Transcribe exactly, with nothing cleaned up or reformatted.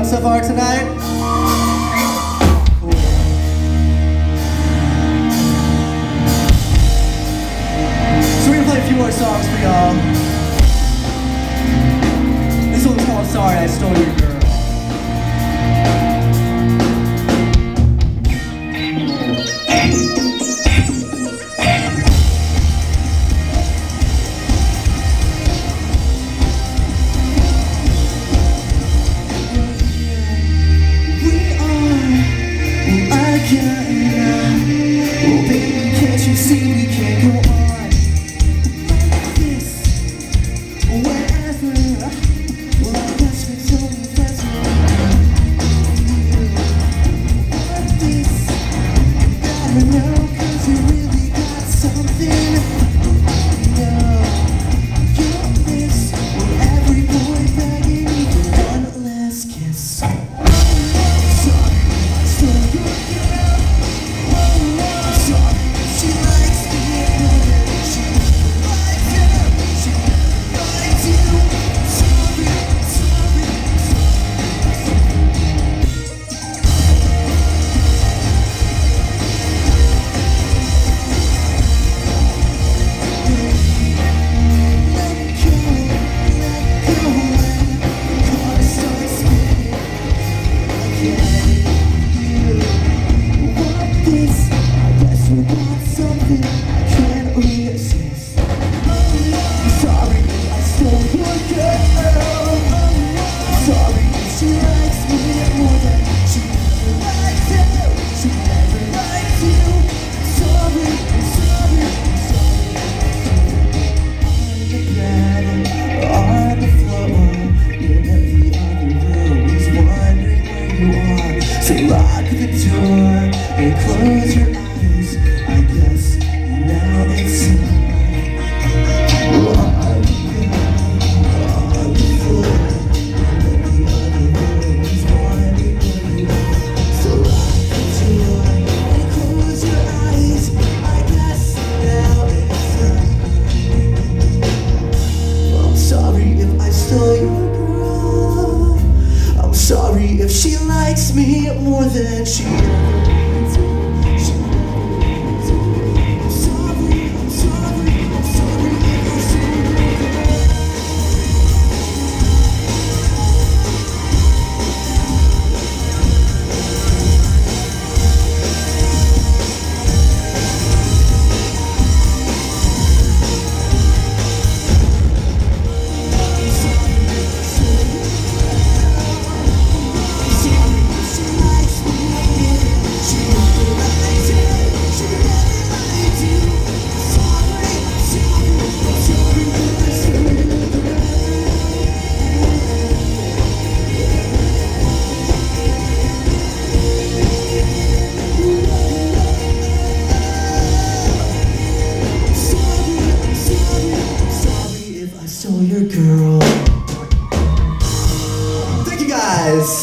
so far tonight? Cool. So we're gonna play a few more songs for y'all. This one's called Sorry I Stole Your Girl. Lock the door and close your eyes. I guess now it's time. On the floor, and the other room is wondering where you are. So lock the door and close your eyes. I guess now it's time. I'm sorry if I stole your girl. I'm sorry if she likes me more than she ever needs me. She never needs me. I'm sorry, I'm sorry, I'm sorry if I stole your girl. Your girl. Thank you guys.